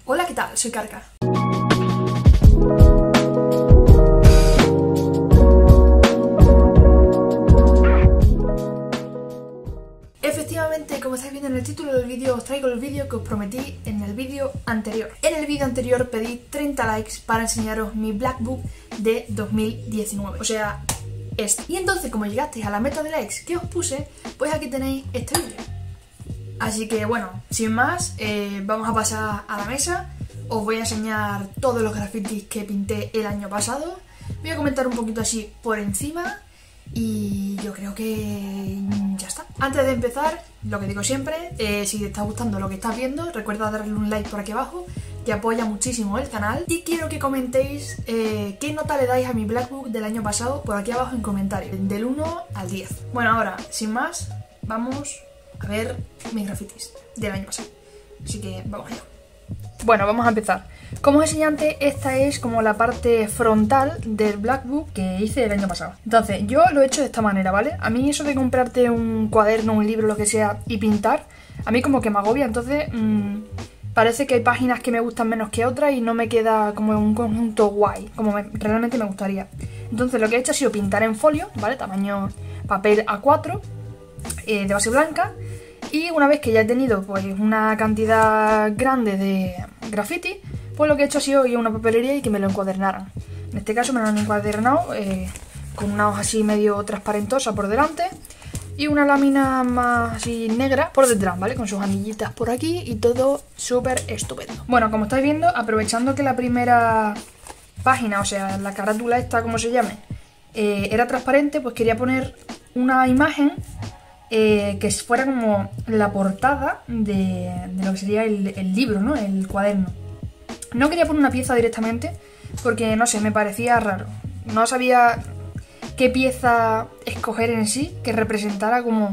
Hola, ¿qué tal? Soy Carca. Efectivamente, como estáis viendo en el título del vídeo, os traigo el vídeo que os prometí en el vídeo anterior. En el vídeo anterior pedí 30 likes para enseñaros mi Blackbook de 2019, o sea, este. Y entonces, como llegasteis a la meta de likes que os puse, pues aquí tenéis este vídeo. Así que bueno, sin más, vamos a pasar a la mesa. Os voy a enseñar todos los grafitis que pinté el año pasado. Voy a comentar un poquito así por encima. Y yo creo que ya está. Antes de empezar, lo que digo siempre, si te está gustando lo que estás viendo, recuerda darle un like por aquí abajo, que apoya muchísimo el canal. Y quiero que comentéis qué nota le dais a mi Blackbook del año pasado por aquí abajo en comentarios, del 1 al 10. Bueno, ahora, sin más, vamos a ver mis grafitis del año pasado. Así que vamos allá. Bueno, vamos a empezar. Como os enseñé antes, esta es como la parte frontal del Blackbook que hice el año pasado. Entonces, yo lo he hecho de esta manera, ¿vale? A mí eso de comprarte un cuaderno, un libro, lo que sea, y pintar, a mí como que me agobia. Entonces, parece que hay páginas que me gustan menos que otras y no me queda como un conjunto guay, como realmente me gustaría. Entonces, lo que he hecho ha sido pintar en folio, ¿vale? Tamaño papel A4, de base blanca. Y una vez que ya he tenido pues una cantidad grande de graffiti, pues lo que he hecho ha sido ir a una papelería y que me lo encuadernaran. En este caso me lo han encuadernado con una hoja así medio transparentosa por delante y una lámina más así negra por detrás, ¿vale? Con sus anillitas por aquí y todo súper estupendo. Bueno, como estáis viendo, aprovechando que la primera página, o sea, la carátula esta, como se llame, era transparente, pues quería poner una imagen que fuera como la portada de lo que sería el libro, ¿no? El cuaderno. No quería poner una pieza directamente porque, no sé, me parecía raro. No sabía qué pieza escoger en sí que representara como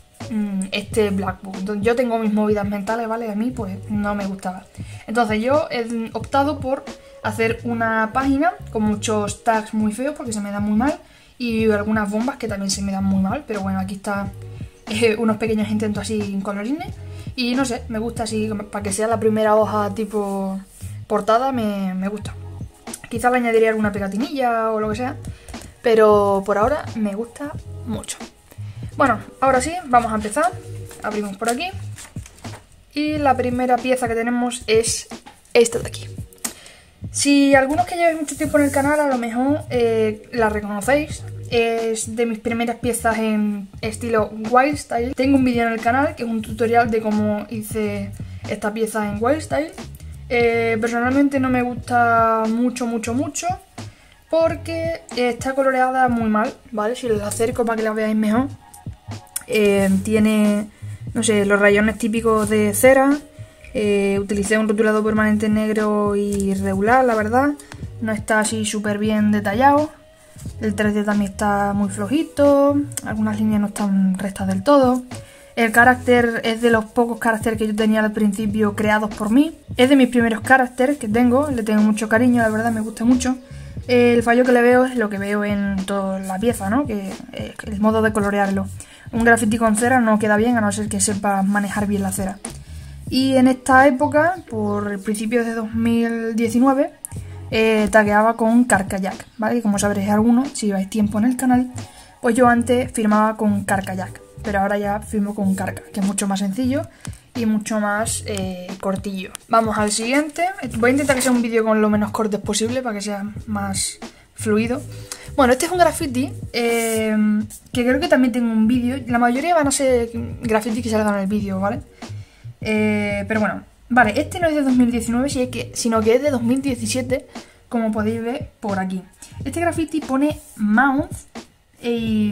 este Blackbook. Entonces, yo tengo mis movidas mentales, ¿vale? A mí pues no me gustaba. Entonces yo he optado por hacer una página con muchos tags muy feos porque se me dan muy mal y algunas bombas que también se me dan muy mal, pero bueno, aquí está unos pequeños intentos así en colorines y no sé, me gusta así para que sea la primera hoja tipo portada, me gusta. Quizás le añadiría alguna pegatinilla o lo que sea, pero por ahora me gusta mucho. Bueno, ahora sí, vamos a empezar. Abrimos por aquí y la primera pieza que tenemos es esta de aquí. Si algunos que lleváis mucho tiempo en el canal a lo mejor la reconocéis. Es de mis primeras piezas en estilo Wild Style. Tengo un vídeo en el canal que es un tutorial de cómo hice esta pieza en Wild Style. Personalmente no me gusta mucho porque está coloreada muy mal, ¿vale? Si la acerco para que la veáis mejor, tiene, no sé, los rayones típicos de cera. Utilicé un rotulador permanente negro y regular, la verdad. No está así súper bien detallado. El 3D también está muy flojito, algunas líneas no están rectas del todo. El carácter es de los pocos caracteres que yo tenía al principio creados por mí. Es de mis primeros caracteres que tengo, le tengo mucho cariño, la verdad me gusta mucho. El fallo que le veo es lo que veo en toda la pieza, ¿no? Que el modo de colorearlo. Un graffiti con cera no queda bien a no ser que sepa manejar bien la cera. Y en esta época, por el principio de 2019... tagueaba con Carcajack, ¿vale? Como sabréis algunos, si lleváis tiempo en el canal, pues yo antes firmaba con Carcajack, pero ahora ya firmo con Carca, que es mucho más sencillo y mucho más cortillo. Vamos al siguiente. Voy a intentar que sea un vídeo con lo menos cortes posible para que sea más fluido. Bueno, este es un graffiti que creo que también tengo un vídeo. La mayoría van a ser grafitis que salgan en el vídeo, ¿vale? Pero bueno. Vale, este no es de 2019, sino que es de 2017, como podéis ver por aquí. Este graffiti pone Mount y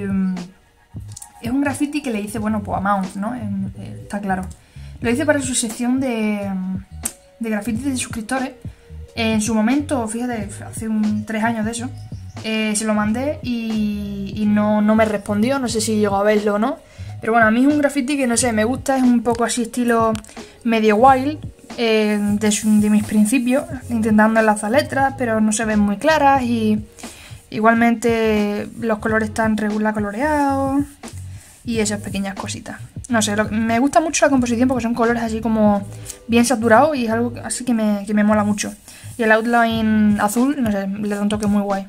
es un graffiti que le hice, bueno, pues a Mount, ¿no? Está claro. Lo hice para su sección de grafitis de suscriptores. En su momento, fíjate, hace 3 años de eso, se lo mandé y no me respondió, no sé si llegó a verlo o no. Pero bueno, a mí es un graffiti que no sé, me gusta, es un poco así estilo medio wild, de mis principios, intentando enlazar letras, pero no se ven muy claras y igualmente los colores están regular coloreados y esas pequeñas cositas. no sé, me gusta mucho la composición porque son colores así como bien saturados y es algo así que me mola mucho. Y el outline azul, no sé, le da un toque muy guay.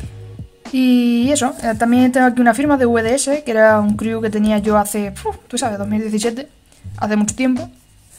Y eso, también tengo aquí una firma de VDS, que era un crew que tenía yo hace, tú sabes, 2017, hace mucho tiempo.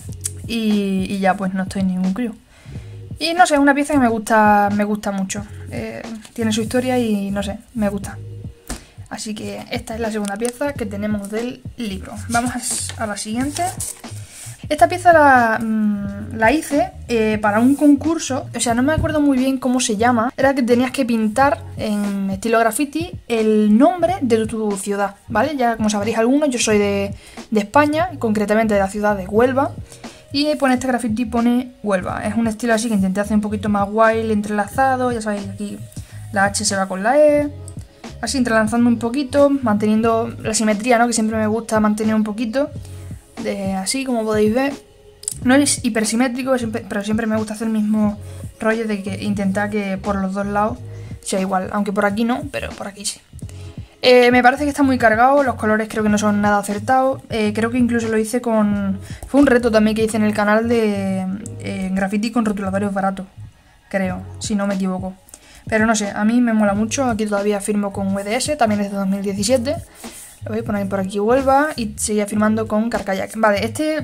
Y ya pues no estoy en ningún crew. Y no sé, es una pieza que me gusta mucho. Tiene su historia y no sé, me gusta. Así que esta es la segunda pieza que tenemos del libro. Vamos a la siguiente. Esta pieza la hice para un concurso, o sea, no me acuerdo muy bien cómo se llama. Era que tenías que pintar en estilo graffiti el nombre de tu ciudad, ¿vale? Ya como sabréis algunos, yo soy de España, concretamente de la ciudad de Huelva. Y pone este graffiti, pone Huelva. Es un estilo así que intenté hacer un poquito más wild, entrelazado. Ya sabéis, aquí la H se va con la E. Así entrelazando un poquito, manteniendo la simetría, ¿no? Que siempre me gusta mantener un poquito. Así como podéis ver. No es hipersimétrico, pero siempre me gusta hacer el mismo rollo de que intentar que por los dos lados sea igual. Aunque por aquí no, pero por aquí sí. Me parece que está muy cargado, los colores creo que no son nada acertados. Creo que incluso lo hice con... Fue un reto también que hice en el canal de graffiti con rotuladores baratos, creo, si no me equivoco. Pero no sé, a mí me mola mucho. Aquí todavía firmo con VDS, también es de 2017. Lo voy a poner por aquí Huelva y seguía firmando con Carkayak. Vale, este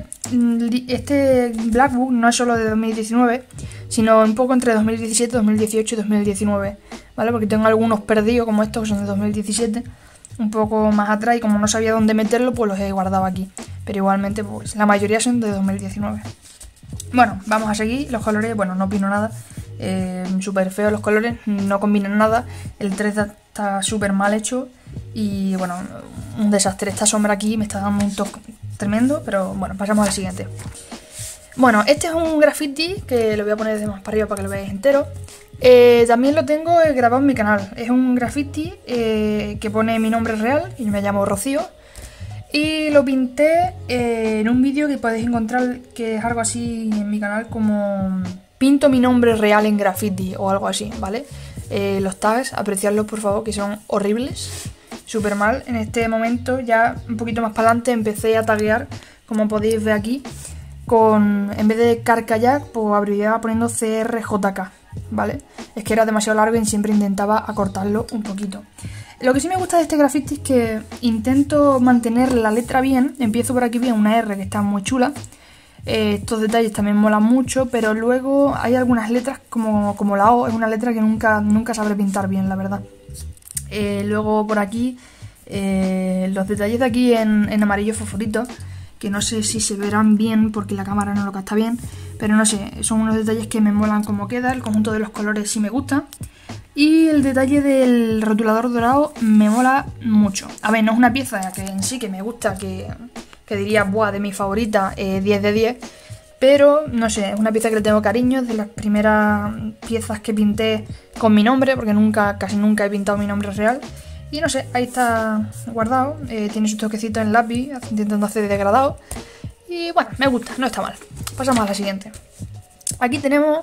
Black Book no es solo de 2019, sino un poco entre 2017, 2018 y 2019, ¿vale? Porque tengo algunos perdidos como estos que son de 2017, un poco más atrás y como no sabía dónde meterlo, pues los he guardado aquí. Pero igualmente, pues la mayoría son de 2019. Bueno, vamos a seguir. Los colores, bueno, no opino nada. Súper feos los colores, no combinan nada. El 3 está súper mal hecho. Y bueno, un desastre. Esta sombra aquí me está dando un toque tremendo. Pero bueno, pasamos al siguiente. Bueno, este es un graffiti que lo voy a poner de más para arriba para que lo veáis entero. También lo tengo grabado en mi canal. Es un graffiti que pone mi nombre real, y me llamo Rocío. Y lo pinté en un vídeo que podéis encontrar, que es algo así en mi canal como pinto mi nombre real en graffiti o algo así, ¿vale? Los tags, apreciadlos por favor, que son horribles, súper mal. En este momento, ya un poquito más para adelante, empecé a taguear, como podéis ver aquí, en vez de Carkayak, pues abreviaba poniendo CRJK, ¿vale? Es que era demasiado largo y siempre intentaba acortarlo un poquito. Lo que sí me gusta de este graffiti es que intento mantener la letra bien. Empiezo por aquí bien, una R que está muy chula. Estos detalles también molan mucho, pero luego hay algunas letras como la O, es una letra que nunca sabré pintar bien, la verdad. Luego por aquí, los detalles de aquí en amarillo fosforito, que no sé si se verán bien porque la cámara no lo capta bien, pero no sé, son unos detalles que me molan como queda. El conjunto de los colores sí me gusta. Y el detalle del rotulador dorado me mola mucho. A ver, no es una pieza que en sí que me gusta, que diría, buah, de mi favorita, 10 de 10. Pero, no sé, es una pieza que le tengo cariño. Es de las primeras piezas que pinté con mi nombre, porque casi nunca he pintado mi nombre real. Y no sé, ahí está guardado. Tiene su toquecito en lápiz, intentando hacer degradado. Y bueno, me gusta, no está mal. Pasamos a la siguiente. Aquí tenemos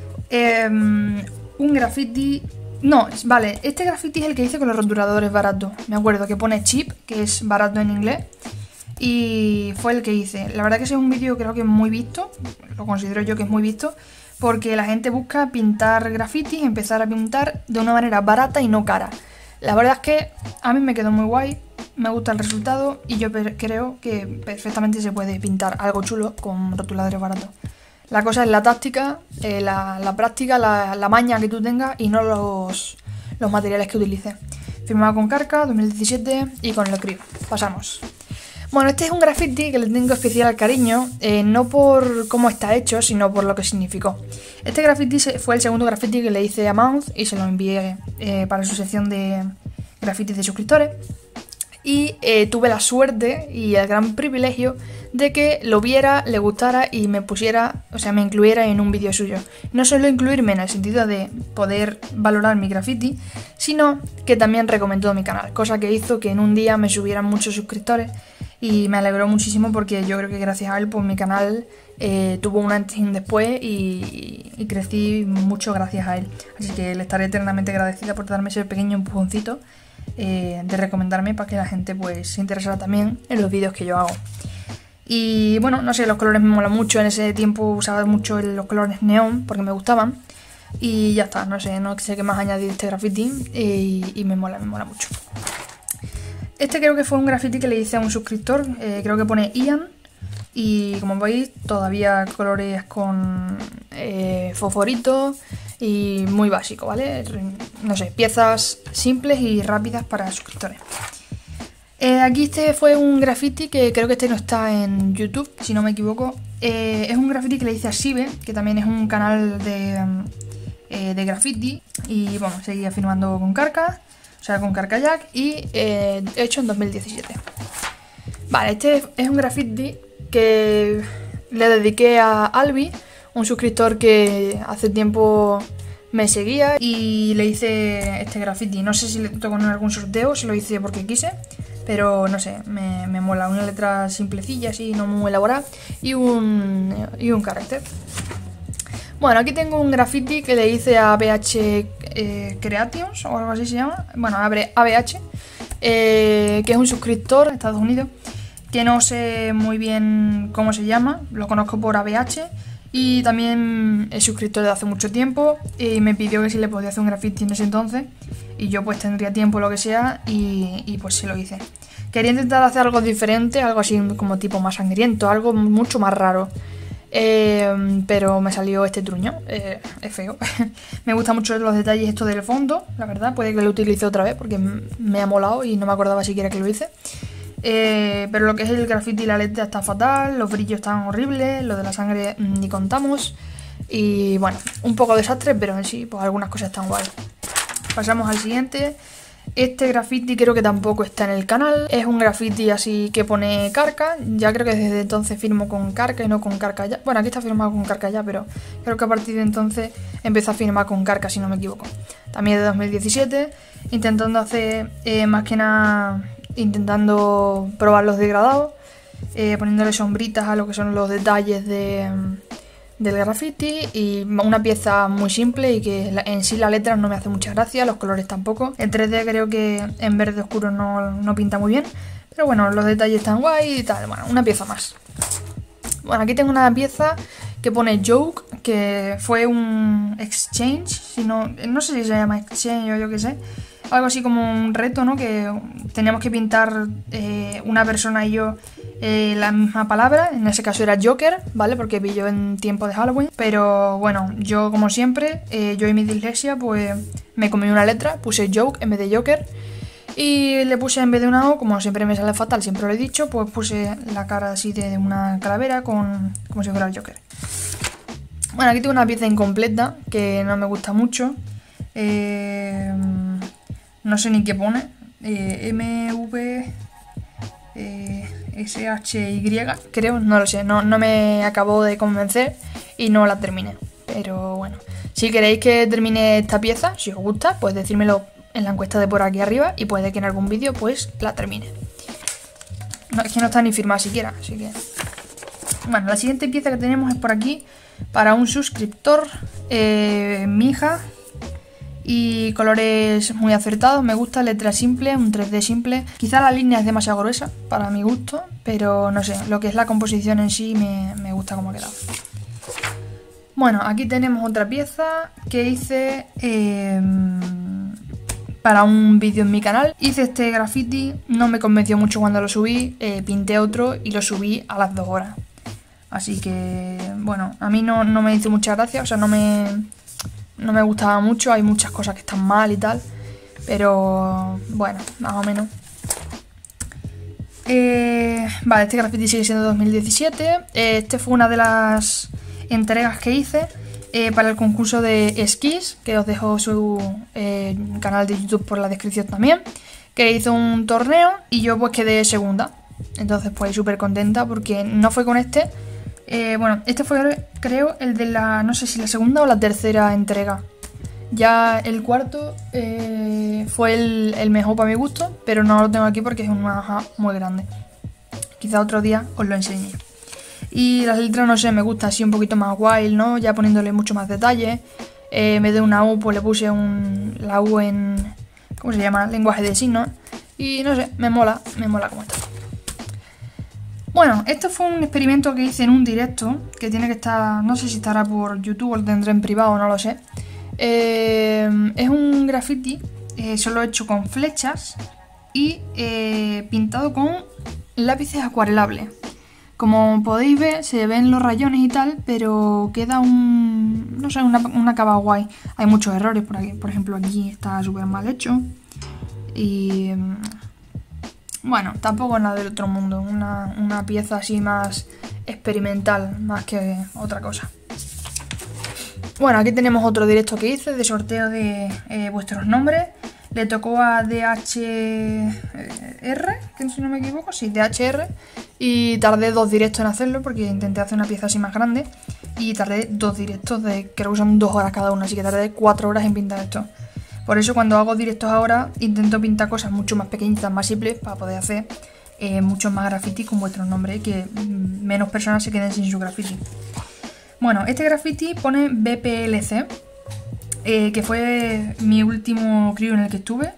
un graffiti... No, vale, este graffiti es el que hice con los rotuladores baratos. Me acuerdo que pone cheap, que es barato en inglés. Y fue el que hice. La verdad que ese es un vídeo creo que es muy visto. Lo considero yo que es muy visto. Porque la gente busca pintar grafitis, empezar a pintar de una manera barata y no cara. La verdad es que a mí me quedó muy guay. Me gusta el resultado. Y yo creo que perfectamente se puede pintar algo chulo con rotuladores baratos. La cosa es la táctica, la práctica, la maña que tú tengas y no los materiales que utilices. Firmado con Carka, 2017 y con el Crew. Pasamos. Bueno, este es un graffiti que le tengo especial cariño, no por cómo está hecho, sino por lo que significó. Este graffiti fue el segundo graffiti que le hice a Mouth y se lo envié para su sección de grafitis de suscriptores. Y tuve la suerte y el gran privilegio de que lo viera, le gustara y me pusiera, o sea, me incluyera en un vídeo suyo. No solo incluirme en el sentido de poder valorar mi graffiti, sino que también recomendó mi canal, cosa que hizo que en un día me subieran muchos suscriptores y me alegró muchísimo porque yo creo que gracias a él pues mi canal tuvo un antes y un después y crecí mucho gracias a él. Así que le estaré eternamente agradecida por darme ese pequeño empujoncito. de recomendarme para que la gente pues se interesara también en los vídeos que yo hago. Y bueno, no sé, los colores me molan mucho. En ese tiempo usaba mucho los colores neón porque me gustaban. Y ya está, no sé qué más añadir de este graffiti y me mola mucho. Este creo que fue un graffiti que le hice a un suscriptor, creo que pone Ian. Y como veis, todavía colores con fosforito y muy básico, ¿vale? No sé, piezas simples y rápidas para suscriptores. Aquí este fue un graffiti que creo que este no está en YouTube, si no me equivoco. Es un graffiti que le hice a Sibe, que también es un canal de graffiti. Y bueno, seguía filmando con Carca, o sea, con Carcajack, y hecho en 2017. Vale, este es un graffiti que le dediqué a Albi, un suscriptor que hace tiempo me seguía, y le hice este graffiti. No sé si le tocó en algún sorteo, si lo hice porque quise, pero no sé, me mola. Una letra simplecilla, así, no muy elaborada, y un carácter. Bueno, aquí tengo un graffiti que le hice a ABH Creations o algo así se llama. Bueno, ABH, que es un suscriptor de Estados Unidos, que no sé muy bien cómo se llama, lo conozco por ABH. Y también es suscriptor de hace mucho tiempo y me pidió que si le podía hacer un graffiti en ese entonces. Y yo pues tendría tiempo, lo que sea, y pues sí lo hice. Quería intentar hacer algo diferente, algo así como tipo más sangriento, algo mucho más raro. Pero me salió este truño, es feo. Me gustan mucho los detalles estos del fondo, la verdad. Puede que lo utilice otra vez porque me ha molado y no me acordaba siquiera que lo hice. Pero lo que es el graffiti y la letra está fatal, los brillos están horribles, lo de la sangre ni contamos. Y bueno, un poco desastre, pero en sí pues algunas cosas están guay. Pasamos al siguiente. Este graffiti creo que tampoco está en el canal. Es un graffiti así que pone Carca. Ya creo que desde entonces firmo con Carca y no con Carca ya. Bueno, aquí está firmado con Carca ya, pero creo que a partir de entonces empezó a firmar con Carca, si no me equivoco. También de 2017, intentando hacer más que nada, intentando probar los degradados, poniéndole sombritas a lo que son los detalles del graffiti, y una pieza muy simple y que en sí la letra no me hace mucha gracia, los colores tampoco. El 3D creo que en verde oscuro no pinta muy bien, pero bueno, los detalles están guay y tal. Bueno, una pieza más. Bueno, aquí tengo una pieza que pone Joke, que fue un exchange, si no sé si se llama exchange o yo qué sé. Algo así como un reto, ¿no? Que teníamos que pintar una persona y yo la misma palabra. En ese caso era Joker, ¿vale? Porque pilló en tiempo de Halloween. Pero bueno, yo como siempre, yo y mi dislexia, pues me comí una letra, puse Joke en vez de Joker. Y le puse, en vez de una O, como siempre me sale fatal, siempre lo he dicho, pues puse la cara así de una calavera como si fuera el Joker. Bueno, aquí tengo una pieza incompleta que no me gusta mucho. No sé ni qué pone. SHY, creo, no lo sé. No me acabó de convencer y no la terminé. Pero bueno, si queréis que termine esta pieza, si os gusta, pues decírmelo en la encuesta de por aquí arriba y puede que en algún vídeo pues la termine. No, es que no está ni firmada siquiera, así que... Bueno, la siguiente pieza que tenemos es por aquí, para un suscriptor, Mija, y colores muy acertados. Me gusta, letra simple, un 3D simple. Quizá la línea es demasiado gruesa para mi gusto, pero no sé, lo que es la composición en sí me gusta cómo ha quedado. Bueno, aquí tenemos otra pieza que hice para un vídeo en mi canal. Hice este graffiti, no me convenció mucho cuando lo subí, pinté otro y lo subí a las 2 horas. Así que, bueno, a mí no me hizo mucha gracia, o sea, no me gustaba mucho, hay muchas cosas que están mal y tal, pero bueno, más o menos. Vale, este graffiti sigue siendo 2017, este fue una de las entregas que hice para el concurso de esquís, que os dejo su canal de YouTube por la descripción también, que hizo un torneo y yo pues quedé segunda, entonces pues súper contenta porque no fue con este. Bueno, este fue, creo, el de la... no sé si la segunda o la tercera entrega. Ya el cuarto fue el mejor para mi gusto, pero no lo tengo aquí porque es una hoja muy grande. Quizá otro día os lo enseñe. Y las letras, no sé, me gusta así un poquito más wild, ¿no? Ya poniéndole mucho más detalle. En vez de una U, pues le puse la U ¿cómo se llama? Lenguaje de signos. Y no sé, me mola como está. Bueno, esto fue un experimento que hice en un directo, que tiene que estar, no sé si estará por YouTube o lo tendré en privado, no lo sé. Es un graffiti, solo hecho con flechas y pintado con lápices acuarelables. Como podéis ver, se ven los rayones y tal, pero queda no sé, una cava guay. Hay muchos errores por aquí, por ejemplo aquí está súper mal hecho. Y bueno, tampoco es nada del otro mundo, una pieza así más experimental, más que otra cosa. Bueno, aquí tenemos otro directo que hice de sorteo de vuestros nombres. Le tocó a DHR, que si no me equivoco, sí, DHR. Y tardé 2 directos en hacerlo porque intenté hacer una pieza así más grande. Y tardé 2 directos creo que son 2 horas cada uno, así que tardé 4 horas en pintar esto. Por eso cuando hago directos ahora intento pintar cosas mucho más pequeñitas, más simples, para poder hacer muchos más grafitis con vuestros nombres y que menos personas se queden sin su graffiti. Bueno, este graffiti pone BPLC. Que fue mi último crew en el que estuve,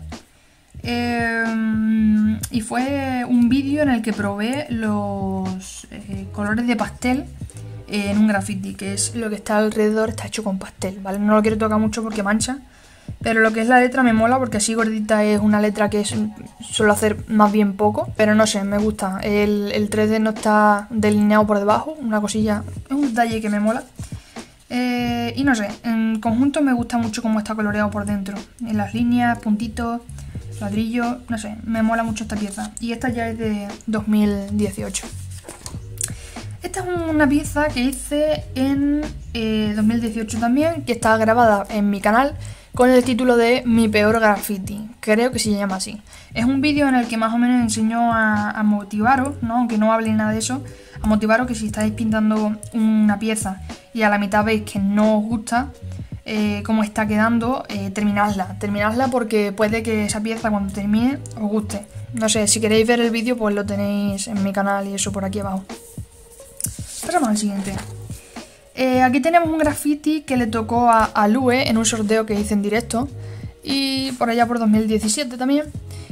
y fue un vídeo en el que probé los colores de pastel en un graffiti, que es lo que está alrededor, está hecho con pastel, ¿vale? No lo quiero tocar mucho porque mancha, pero lo que es la letra me mola porque así gordita es una letra que suelo hacer más bien poco, pero no sé, me gusta. El 3D no está delineado por debajo, una cosilla, es un detalle que me mola. Y no sé, en conjunto me gusta mucho cómo está coloreado por dentro. En las líneas, puntitos, ladrillos, no sé, me mola mucho esta pieza. Y esta ya es de 2018. Esta es una pieza que hice en 2018 también, que está grabada en mi canal con el título de Mi peor graffiti, creo que se llama así. Es un vídeo en el que más o menos enseño a motivaros, ¿no? Aunque no hable nada de eso, a motivaros que si estáis pintando una pieza y a la mitad veis que no os gusta cómo está quedando, terminadla porque puede que esa pieza cuando termine os guste. No sé, si queréis ver el vídeo pues lo tenéis en mi canal y eso por aquí abajo. Pasamos al siguiente. Aquí tenemos un graffiti que le tocó a Lue en un sorteo que hice en directo y por allá por 2017 también.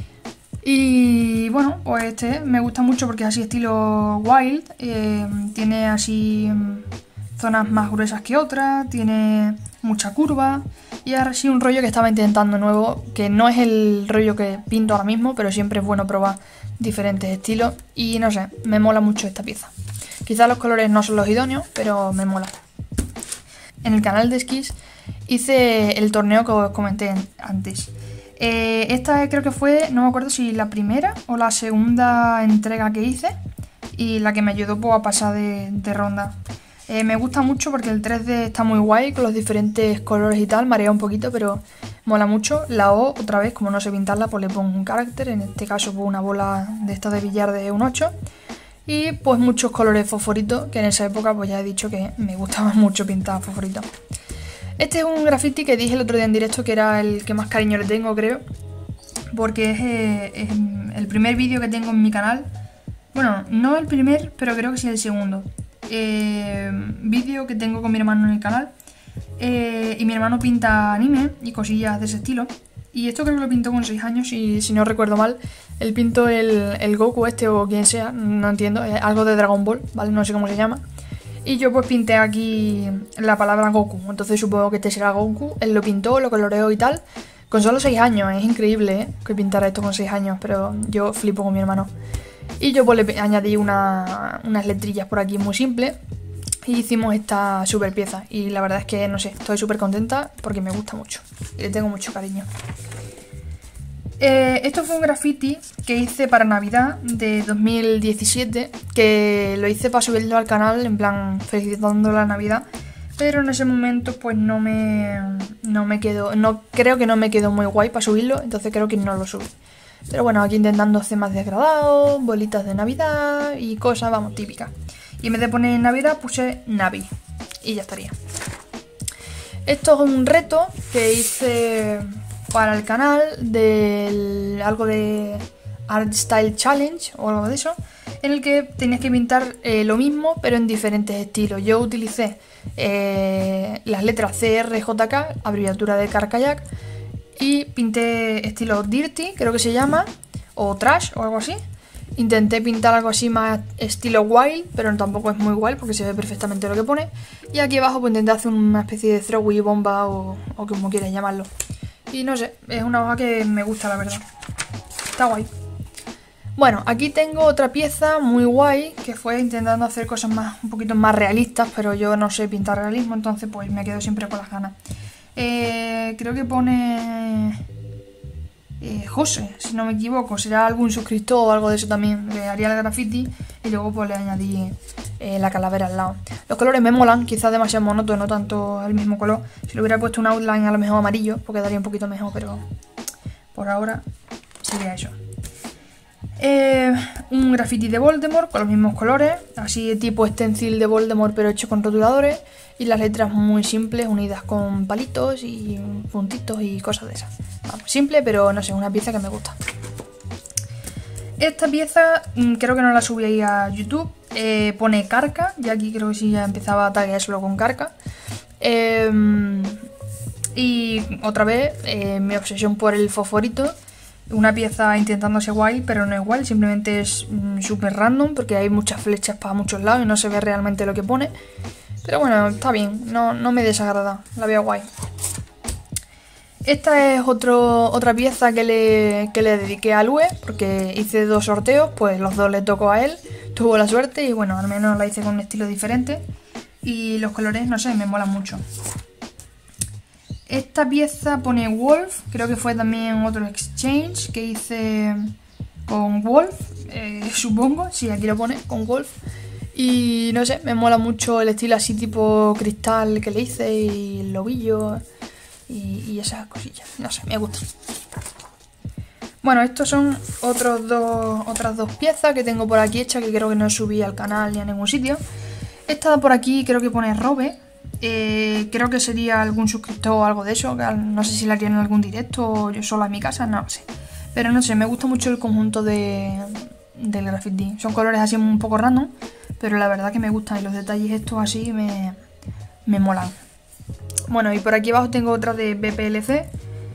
Y bueno, pues este me gusta mucho porque es así estilo wild, tiene así zonas más gruesas que otras, tiene mucha curva y es así un rollo que estaba intentando nuevo, que no es el rollo que pinto ahora mismo, pero siempre es bueno probar diferentes estilos y no sé, me mola mucho esta pieza. Quizás los colores no son los idóneos, pero me mola. En el canal de Skis hice el torneo que os comenté antes. Esta creo que fue, no me acuerdo si la primera o la segunda entrega que hice y la que me ayudó pues, a pasar de ronda. Me gusta mucho porque el 3D está muy guay con los diferentes colores y tal, marea un poquito, pero mola mucho. La O, otra vez, como no sé pintarla, pues le pongo un carácter, en este caso pues una bola de esta de billar de un 8. Y pues muchos colores fosforitos, que en esa época pues ya he dicho que me gustaba mucho pintar fosforitos. Este es un graffiti que dije el otro día en directo que era el que más cariño le tengo, creo. Porque es el primer vídeo que tengo en mi canal. Bueno, no el primer, pero creo que sí el segundo. Vídeo que tengo con mi hermano en el canal. Y mi hermano pinta anime y cosillas de ese estilo. Y esto creo que lo pintó con 6 años y si no recuerdo mal, él pintó el Goku este o quien sea, no entiendo, es algo de Dragon Ball, ¿vale? No sé cómo se llama. Y yo pues pinté aquí la palabra Goku, entonces supongo que este será Goku, él lo pintó, lo coloreó y tal. Con solo 6 años, es increíble, que pintara esto con 6 años, pero yo flipo con mi hermano. Y yo pues le añadí unas letrillas por aquí muy simples y hicimos esta super pieza. Y la verdad es que, no sé, estoy súper contenta porque me gusta mucho y le tengo mucho cariño. Esto fue un graffiti que hice para Navidad de 2017, que lo hice para subirlo al canal, en plan felicitando la Navidad, pero en ese momento pues no me quedó, creo que no me quedó muy guay para subirlo, entonces creo que no lo subí. Pero bueno, aquí intentando hacer más degradado, bolitas de Navidad y cosas, vamos, típicas. Y en vez de poner Navidad puse Navi y ya estaría. Esto es un reto que hice para el canal de algo de Art Style Challenge o algo de eso, en el que tenías que pintar lo mismo pero en diferentes estilos. Yo utilicé las letras CRJK, abreviatura de Car Kayak, y pinté estilo Dirty, creo que se llama, o Trash o algo así. Intenté pintar algo así más estilo Wild, pero tampoco es muy wild porque se ve perfectamente lo que pone. Y aquí abajo pues intenté hacer una especie de throwy bomba o como quieras llamarlo. Y no sé, es una hoja que me gusta, la verdad. Está guay. Bueno, aquí tengo otra pieza muy guay que fue intentando hacer cosas un poquito más realistas, pero yo no sé pintar realismo, entonces pues me quedo siempre con las ganas. Creo que pone José, si no me equivoco, será algún suscriptor o algo de eso también. Le haría el graffiti y luego pues le añadí la calavera al lado. Los colores me molan, quizás demasiado monótono, no tanto el mismo color. Si le hubiera puesto un outline a lo mejor amarillo, pues quedaría un poquito mejor, pero por ahora sería eso. Un graffiti de Voldemort con los mismos colores, así tipo stencil de Voldemort pero hecho con rotuladores, y las letras muy simples unidas con palitos y puntitos y cosas de esas. Vamos, simple, pero no sé, una pieza que me gusta. Esta pieza creo que no la subí ahí a YouTube, pone Carca, y aquí creo que sí ya empezaba a taguearlo con Carca. Y otra vez mi obsesión por el fosforito. Una pieza intentando ser guay, pero no es guay, simplemente es súper random porque hay muchas flechas para muchos lados y no se ve realmente lo que pone. Pero bueno, está bien, no me desagrada, la veo guay. Esta es otra pieza que le dediqué a Lue, porque hice 2 sorteos, pues los 2 le tocó a él, tuvo la suerte y bueno, al menos la hice con un estilo diferente. Y los colores, no sé, me molan mucho. Esta pieza pone Wolf, creo que fue también otro exchange que hice con Wolf, supongo, sí, aquí lo pone, con Wolf. Y no sé, me mola mucho el estilo así tipo cristal que le hice y el lobillo y esas cosillas, no sé, me gusta. Bueno, estos son otras dos piezas que tengo por aquí hechas que creo que no subí al canal ni a ningún sitio. Esta por aquí creo que pone Robe. Creo que sería algún suscriptor o algo de eso, que no sé si la harían en algún directo o yo sola en mi casa, no lo sé. Pero no sé, me gusta mucho el conjunto del graffiti. Son colores así un poco random, pero la verdad que me gustan y los detalles estos así me molan. Bueno, y por aquí abajo tengo otra de BPLC,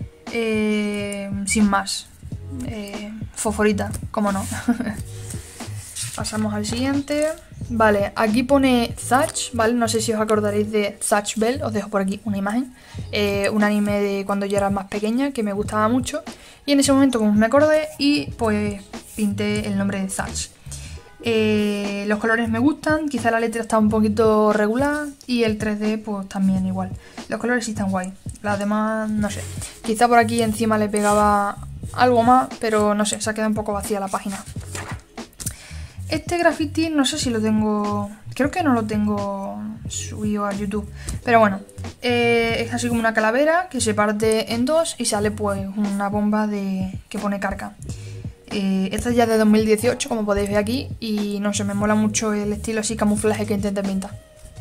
sin más, fosforita, como no. Pasamos al siguiente. Vale, aquí pone Zatch, ¿vale? No sé si os acordaréis de Zatch Bell, os dejo por aquí una imagen. Un anime de cuando yo era más pequeña que me gustaba mucho. Y en ese momento como me acordé y pues pinté el nombre de Zatch. Los colores me gustan, quizá la letra está un poquito regular y el 3D pues también igual. Los colores sí están guay, las demás no sé. Quizá por aquí encima le pegaba algo más, pero no sé, se ha quedado un poco vacía la página. Este graffiti no sé si lo tengo, creo que no lo tengo subido a YouTube, pero bueno, es así como una calavera que se parte en dos y sale pues una bomba que pone Carca. Esta es ya de 2018, como podéis ver aquí, y no sé, me mola mucho el estilo así camuflaje que intenté pintar.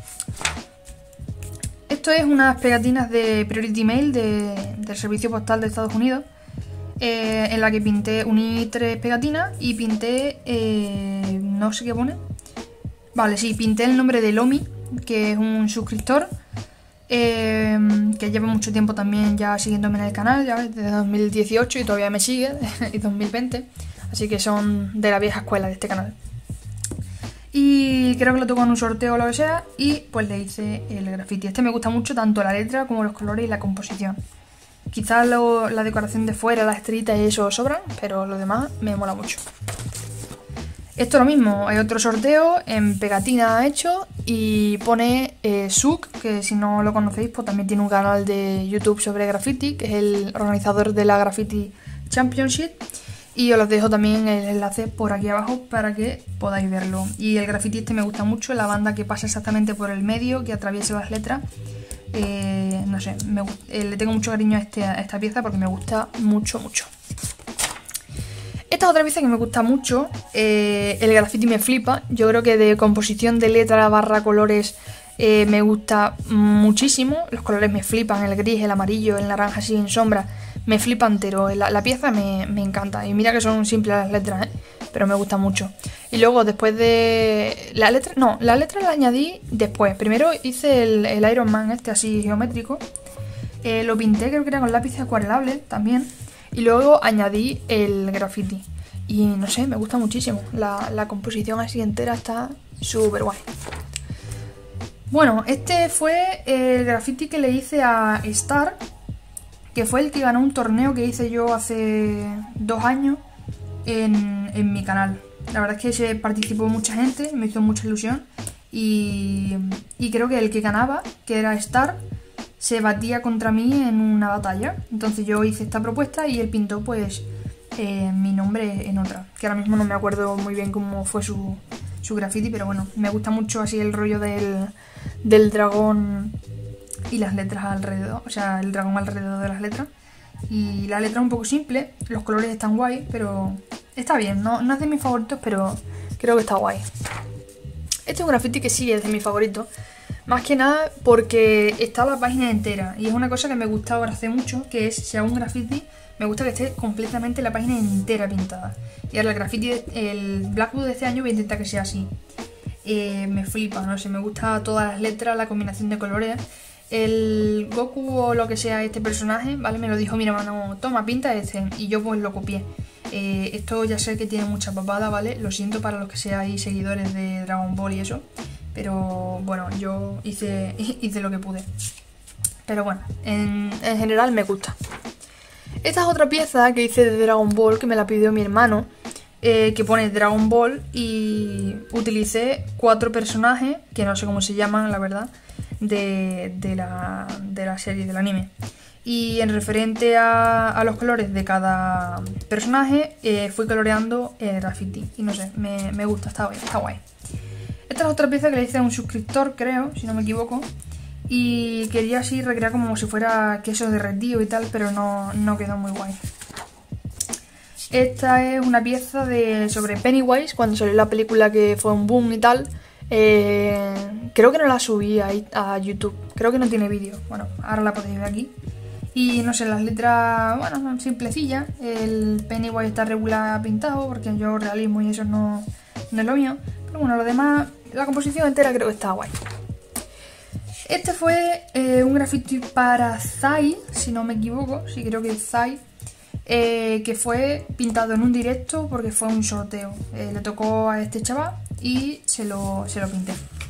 Esto es unas pegatinas de Priority Mail del Servicio Postal de Estados Unidos. En la que uní 3 pegatinas y pinté, no sé qué pone. Vale, sí, pinté el nombre de Lomi, que es un suscriptor, que lleva mucho tiempo también ya siguiéndome en el canal, ya desde 2018 y todavía me sigue, y 2020, así que son de la vieja escuela de este canal. Y creo que lo tocó en un sorteo o lo que sea, y pues le hice el graffiti. Este me gusta mucho, tanto la letra como los colores y la composición. Quizás la decoración de fuera, las estrellitas y eso sobran, pero lo demás me mola mucho. Esto es lo mismo, hay otro sorteo en pegatina hecho y pone Suk, que si no lo conocéis pues también tiene un canal de YouTube sobre graffiti, que es el organizador de la Graffiti Championship. Y os los dejo también el enlace por aquí abajo para que podáis verlo. Y el graffiti este me gusta mucho, la banda que pasa exactamente por el medio, que atraviesa las letras. No sé, le tengo mucho cariño a esta pieza porque me gusta mucho. Esta es otra pieza que me gusta mucho, el graffiti me flipa. Yo creo que de composición de letra barra colores me gusta muchísimo. Los colores me flipan, el gris, el amarillo, el naranja así en sombra, me flipa entero. La pieza me encanta y mira que son simples las letras, pero me gusta mucho. Y luego después de... la letra la añadí después. Primero hice el Iron Man este así geométrico. lo pinté, creo que era con lápiz acuarelable también. Y luego añadí el graffiti. Y no sé, me gusta muchísimo. La composición así entera está súper guay. Bueno, este fue el graffiti que le hice a Star, que fue el que ganó un torneo que hice yo hace 2 años en mi canal. La verdad es que se participó mucha gente, me hizo mucha ilusión. Y creo que el que ganaba, que era Star, se batía contra mí en una batalla. Entonces yo hice esta propuesta y él pintó pues mi nombre en otra, que ahora mismo no me acuerdo muy bien cómo fue su graffiti, pero bueno, me gusta mucho así el rollo del dragón y las letras alrededor, o sea, el dragón alrededor de las letras. Y la letra es un poco simple, los colores están guay, pero está bien, no es de mis favoritos, pero creo que está guay. Este es un graffiti que sí es de mis favoritos, más que nada porque está la página entera, y es una cosa que me gusta ahora hace mucho, que es, si hago un graffiti, me gusta que esté completamente la página entera pintada. Y ahora el graffiti, el Blackbook de este año voy a intentar que sea así. Me flipa, no sé, me gusta todas las letras, la combinación de colores. El Goku o lo que sea este personaje, ¿vale? Me lo dijo mi hermano, toma, pinta este, y yo pues lo copié. Esto ya sé que tiene mucha papada, ¿vale? Lo siento para los que seáis seguidores de Dragon Ball y eso, pero bueno, yo hice lo que pude. Pero bueno, en general me gusta. Esta es otra pieza que hice de Dragon Ball, que me la pidió mi hermano, que pone Dragon Ball, y utilicé 4 personajes, que no sé cómo se llaman, la verdad, de la serie, del anime. Y en referente a los colores de cada personaje, fui coloreando el graffiti. Y no sé, me gusta, está guay. Esta es otra pieza que le hice a un suscriptor, creo, si no me equivoco. Y quería así recrear como si fuera queso derretido y tal, pero no quedó muy guay. Esta es una pieza sobre Pennywise, cuando salió la película, que fue un boom y tal. Creo que no la subí a YouTube, creo que no tiene vídeo. Bueno, ahora la podéis ver aquí. Y no sé, las letras, bueno, son simplecillas. El Pennywise está regular pintado, porque yo realismo y eso no es lo mío. Pero bueno, lo demás, la composición entera creo que está guay. Este fue un graffiti para Zai, si no me equivoco, sí creo que es Zai, que fue pintado en un directo porque fue un sorteo. Le tocó a este chaval y se lo pinté.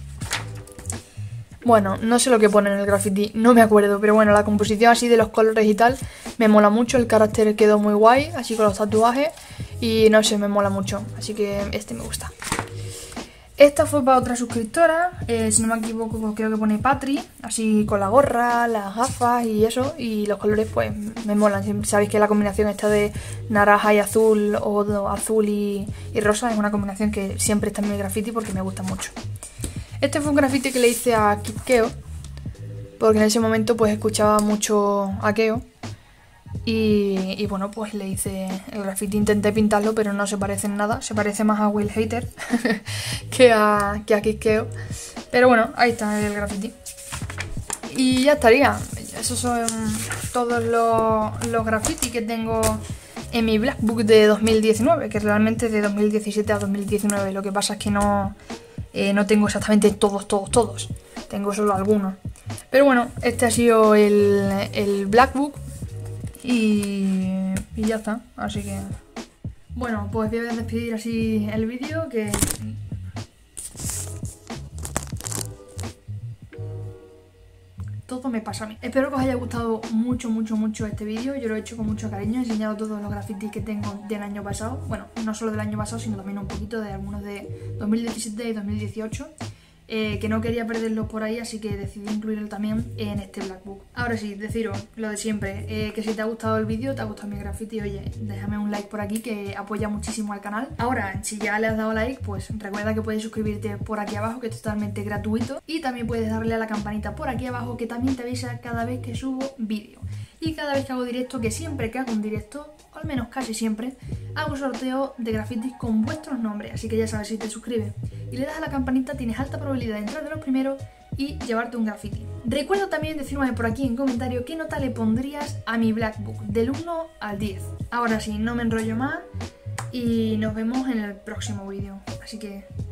Bueno, no sé lo que pone en el graffiti, no me acuerdo, pero bueno, la composición así de los colores y tal me mola mucho, el carácter quedó muy guay, así con los tatuajes, y no sé, me mola mucho, así que este me gusta. Esta fue para otra suscriptora, si no me equivoco creo que pone Patri, así con la gorra, las gafas y eso, y los colores pues me molan. Sabéis que la combinación esta de naranja y azul, o azul y rosa, es una combinación que siempre está en mi graffiti porque me gusta mucho. Este fue un graffiti que le hice a Kid Keo, porque en ese momento pues escuchaba mucho a Keo. Y bueno, pues le hice el graffiti, intenté pintarlo, pero no se parece en nada. Se parece más a Will Hater que a Kid Keo. Pero bueno, ahí está el graffiti. Y ya estaría. Esos son todos los graffiti que tengo en mi Blackbook de 2019, que realmente es de 2017 a 2019. Lo que pasa es que no tengo exactamente todos. Tengo solo algunos. Pero bueno, este ha sido el Blackbook. Y ya está, así que... Bueno, pues voy a despedir así el vídeo, que... Todo me pasa a mí. Espero que os haya gustado mucho este vídeo. Yo lo he hecho con mucho cariño, he enseñado todos los grafitis que tengo del año pasado. Bueno, no solo del año pasado, sino también un poquito de algunos de 2017 y 2018. Que no quería perderlo por ahí, así que decidí incluirlo también en este Blackbook. Ahora sí, deciros lo de siempre, que si te ha gustado el vídeo, te ha gustado mi graffiti, oye, déjame un like por aquí, que apoya muchísimo al canal. Ahora, si ya le has dado like, pues recuerda que puedes suscribirte por aquí abajo, que es totalmente gratuito. Y también puedes darle a la campanita por aquí abajo, que también te avisa cada vez que subo vídeo. Y cada vez que hago directo, que siempre que hago un directo, o al menos casi siempre, hago sorteo de grafitis con vuestros nombres. Así que ya sabes, si te suscribes y le das a la campanita, tienes alta probabilidad de entrar de los primeros y llevarte un graffiti. Recuerda también decirme por aquí en comentario qué nota le pondrías a mi Blackbook, del 1 al 10. Ahora sí, no me enrollo más y nos vemos en el próximo vídeo. Así que